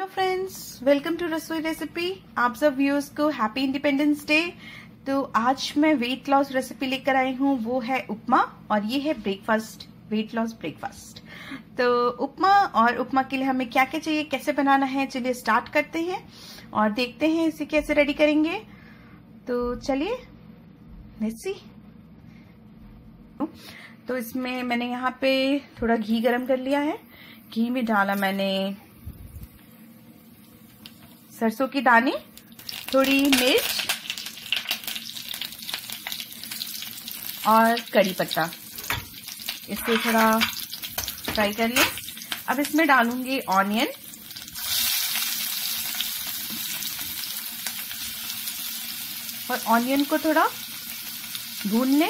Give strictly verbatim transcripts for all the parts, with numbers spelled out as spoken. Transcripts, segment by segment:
Friends, welcome to रसोई recipe. आप सब व्यूअर्स को हैप्पी इंडिपेंडेंस डे। तो आज मैं वेट लॉस रेसिपी लेकर आई हूँ, वो है उपमा और ये है ब्रेकफास्ट, वेट लॉस ब्रेकफास्ट। तो उपमा और उपमा के लिए हमें क्या क्या चाहिए, कैसे बनाना है, चलिए स्टार्ट करते हैं और देखते हैं इसे कैसे रेडी करेंगे। तो चलिए लेट्स सी। तो इसमें मैंने यहाँ पे थोड़ा घी गरम कर लिया है। घी में डाला मैंने सरसों की दाने, थोड़ी मिर्च और कड़ी पत्ता। इसे थोड़ा फ्राई कर लें। अब इसमें डालूंगी ऑनियन, और ऑनियन को थोड़ा भून लें।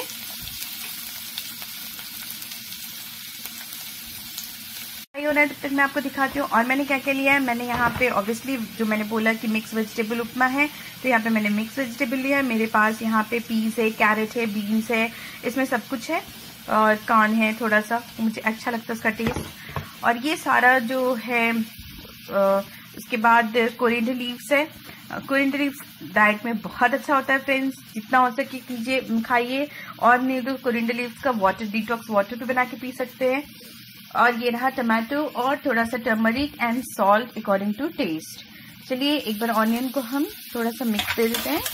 होना है तब तक मैं आपको दिखाती हूँ। और मैंने क्या क्या लिया है, मैंने यहाँ पे ऑब्वियसली जो मैंने बोला कि मिक्स वेजिटेबल उपमा है, तो यहाँ पे मैंने मिक्स वेजिटेबल लिया है। मेरे पास यहाँ पे पीस है, कैरेट है, बीन्स है, इसमें सब कुछ है और कॉर्न है थोड़ा सा, मुझे अच्छा लगता है उसका टेस्ट। और ये सारा जो है आ, उसके बाद कोरिएंडर लीव्स है। कोरिएंडर लीव्स डाइट में बहुत अच्छा होता है फ्रेंड्स, जितना हो सके कीजिए, खाइए। और नहीं तो कोरिएंडर लीव्स का वाटर, डिटॉक्स वाटर भी बना के पी सकते हैं। और ये रहा टमाटो और थोड़ा सा turmeric and salt according to taste. चलिए एक बार ऑनियन को हम थोड़ा सा मिक्स दे देते हैं,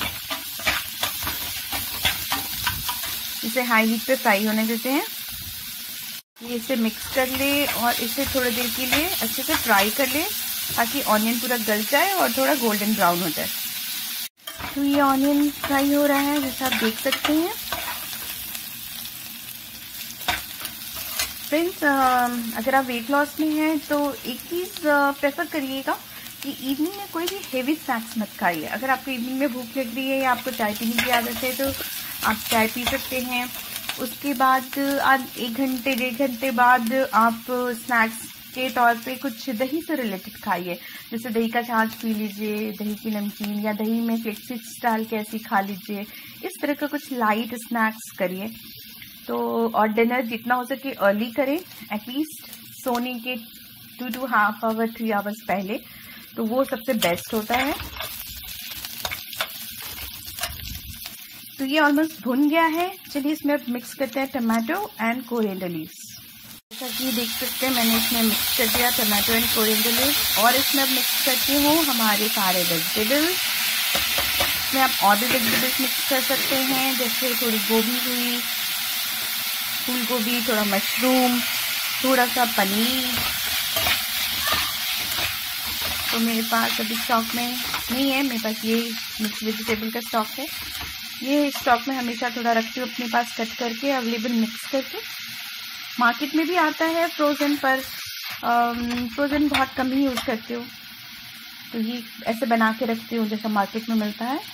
इसे हाई हीट पे फ्राई होने देते हैं। ये इसे मिक्स कर ले और इसे थोड़ी देर के लिए अच्छे से फ्राई कर ले ताकि ऑनियन पूरा गल जाए और थोड़ा गोल्डन ब्राउन हो जाए। तो ये ऑनियन फ्राई हो रहा है जैसा आप देख सकते हैं। फ्रेंड्स, अगर आप वेट लॉस में हैं तो एक चीज़ प्रेफर करिएगा कि इवनिंग में कोई भी हेवी स्नैक्स मत खाइए। अगर आपको इवनिंग में भूख लग रही है या आपको चाय पीने की आदत है तो आप चाय पी सकते हैं। उसके बाद आज एक घंटे डेढ़ घंटे बाद आप स्नैक्स के तौर पे कुछ दही से रिलेटेड खाइए, जैसे दही का छाछ पी लीजिए, दही की नमकीन, या दही में फ्लेक्सिस डाल के ऐसी खा लीजिए। इस तरह का कुछ लाइट स्नैक्स करिए। तो और डिनर जितना हो सके अर्ली करें, एटलीस्ट सोने के two two half hour three hours पहले, तो वो सबसे बेस्ट होता है। तो ये ऑलमोस्ट भुन गया है। चलिए इसमें अब मिक्स करते हैं टमाटो एंड कोरिएंडर लीव्स। जैसा कि देख सकते हैं मैंने इसमें मिक्स कर दिया टमाटो एंड कोरिएंडर लीव्स, और इसमें अब मिक्स करती हूँ हमारे सारे वेजिटेबल्स। इसमें आप और भी वेजिटेबल्स मिक्स कर सकते हैं, जैसे थोड़ी गोभी हुई, फूल गोभी, थोड़ा मशरूम, थोड़ा सा पनीर। तो मेरे पास अभी स्टॉक में नहीं है, मेरे पास ये मिक्स वेजिटेबल का स्टॉक है। ये स्टॉक में हमेशा थोड़ा रखती हूँ अपने पास, कट करके अवेलेबल मिक्स करके। मार्केट में भी आता है फ्रोज़न, पर फ्रोज़न बहुत कम ही यूज़ करती हूँ, तो ये ऐसे बना के रखती हूँ जैसा मार्केट में मिलता है।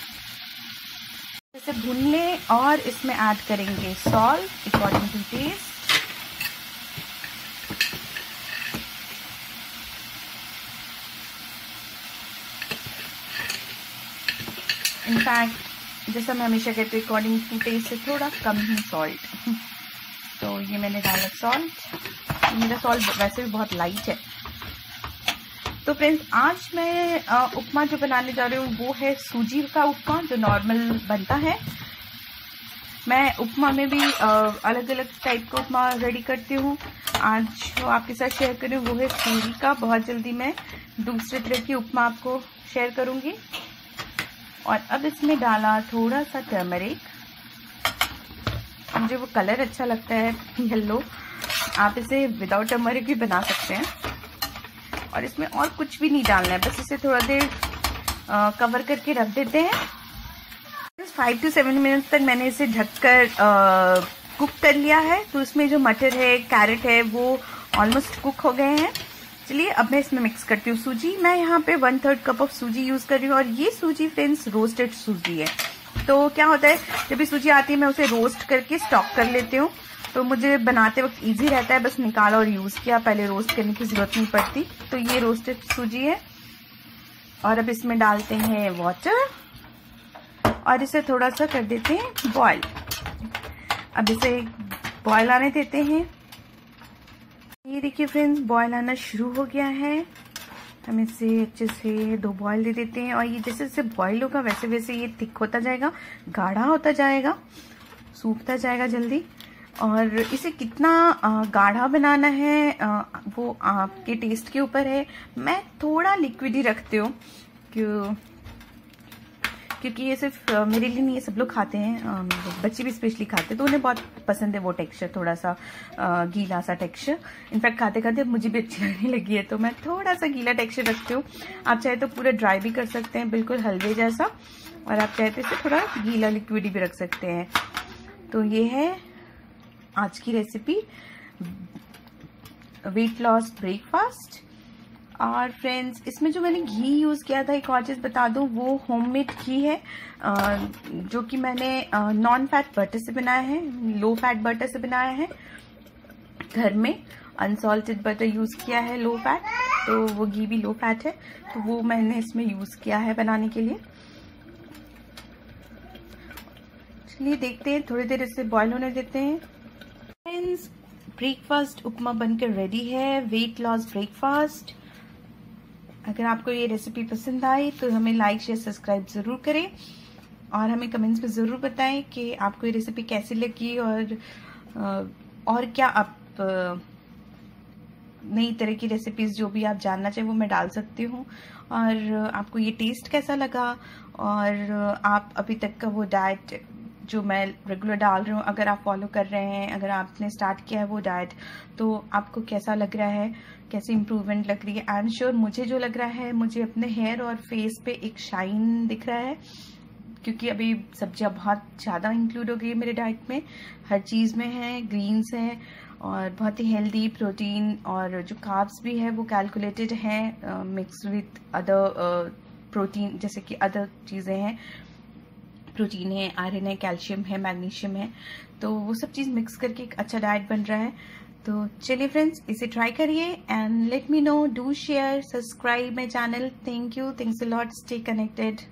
इसे भून लें और इसमें ऐड करेंगे salt according to taste. In fact जैसा मैं हमेशा कहती हूँ, अकॉर्डिंग टू टेस्ट से थोड़ा कम ही सॉल्ट। तो ये मैंने डाला सॉल्ट। मेरा सॉल्ट वैसे भी बहुत लाइट है। तो फ्रेंड्स, आज मैं आ, उपमा जो बनाने जा रही हूँ वो है सूजी का उपमा, जो नॉर्मल बनता है। मैं उपमा में भी अलग अलग टाइप का उपमा रेडी करती हूँ। आज जो आपके साथ शेयर कर रही हूँ वो है सूजी का। बहुत जल्दी मैं दूसरे तरह की उपमा आपको शेयर करूँगी। और अब इसमें डाला थोड़ा सा टर्मरिक, मुझे वो कलर अच्छा लगता है येलो। आप इसे विदाउट टर्मरिक भी बना सकते हैं। और इसमें और कुछ भी नहीं डालना है, बस इसे थोड़ा देर आ, कवर करके रख देते हैं। फाइव टू सेवन मिनट तक मैंने इसे ढककर कुक कर लिया है। तो इसमें जो मटर है, कैरेट है, वो ऑलमोस्ट कुक हो गए हैं। चलिए अब मैं इसमें मिक्स करती हूँ सूजी। मैं यहाँ पे वन थर्ड कप ऑफ सूजी यूज कर रही हूँ, और ये सूजी फ्रेंड्स रोस्टेड सूजी है। तो क्या होता है, जब भी सूजी आती है मैं उसे रोस्ट करके स्टॉक कर लेती हूँ, तो मुझे बनाते वक्त इजी रहता है। बस निकाला और यूज किया, पहले रोस्ट करने की जरूरत नहीं पड़ती। तो ये रोस्टेड सूजी है। और अब इसमें डालते हैं वाटर और इसे थोड़ा सा कर देते हैं बॉयल। अब इसे बॉयल आने देते हैं। ये देखिए फ्रेंड्स, बॉयल आना शुरू हो गया है। हम इसे अच्छे से दो बॉईल दे देते हैं और ये जैसे जैसे बॉईल होगा वैसे वैसे ये थिक होता जाएगा, गाढ़ा होता जाएगा, सूखता जाएगा जल्दी। और इसे कितना गाढ़ा बनाना है वो आपके टेस्ट के ऊपर है। मैं थोड़ा लिक्विड ही रखती हूँ क्यों क्योंकि ये सिर्फ मेरे लिए नहीं, ये सब लोग खाते हैं, बच्चे भी स्पेशली खाते हैं तो उन्हें बहुत पसंद है वो टेक्सचर, थोड़ा सा गीला सा टेक्सचर। इनफैक्ट खाते खाते मुझे भी अच्छी लगने लगी है तो मैं थोड़ा सा गीला टेक्सचर रखती हूँ। आप चाहे तो पूरा ड्राई भी कर सकते हैं, बिल्कुल हलवे जैसा, और आप चाहे तो इसे थोड़ा गीला लिक्विड भी रख सकते हैं। तो ये है आज की रेसिपी, वेट लॉस ब्रेकफास्ट। और फ्रेंड्स, इसमें जो मैंने घी यूज़ किया था, एक और चीज़ बता दूं, वो होममेड घी है जो कि मैंने नॉन फैट बटर से बनाया है, लो फैट बटर से बनाया है, घर में अनसॉल्टेड बटर यूज़ किया है, लो फैट, तो वो घी भी लो फैट है, तो वो मैंने इसमें यूज़ किया है बनाने के लिए। चलिए देखते हैं, थोड़ी देर इसे बॉईल होने देते हैं। फ्रेंड्स, ब्रेकफास्ट उपमा बनकर रेडी है, वेट लॉस ब्रेकफास्ट। अगर आपको ये रेसिपी पसंद आई तो हमें लाइक शेयर सब्सक्राइब ज़रूर करें और हमें कमेंट्स में ज़रूर बताएं कि आपको ये रेसिपी कैसी लगी और और क्या आप नई तरह की रेसिपीज़ जो भी आप जानना चाहें वो मैं डाल सकती हूँ। और आपको ये टेस्ट कैसा लगा और आप अभी तक का वो डाइट जो मैं रेगुलर डाल रही हूँ, अगर आप फॉलो कर रहे हैं, अगर आपने स्टार्ट किया है वो डाइट, तो आपको कैसा लग रहा है, कैसी इम्प्रूवमेंट लग रही है। आई एम श्योर मुझे जो लग रहा है, मुझे अपने हेयर और फेस पे एक शाइन दिख रहा है क्योंकि अभी सब्जियां बहुत ज़्यादा इंक्लूड हो गई है मेरे डाइट में, हर चीज़ में है, ग्रीन्स है और बहुत ही हेल्दी प्रोटीन, और जो कार्ब्स भी है वो कैलकुलेटेड है, मिक्स विथ अदर प्रोटीन, जैसे कि अदर चीज़ें हैं, प्रोटीन है, आयरन है, कैल्शियम है, मैग्नीशियम है, तो वो सब चीज़ मिक्स करके एक अच्छा डाइट बन रहा है। तो चलिए फ्रेंड्स, इसे ट्राई करिए and let me know, do share, subscribe my channel. Thank you, thanks a lot, stay connected.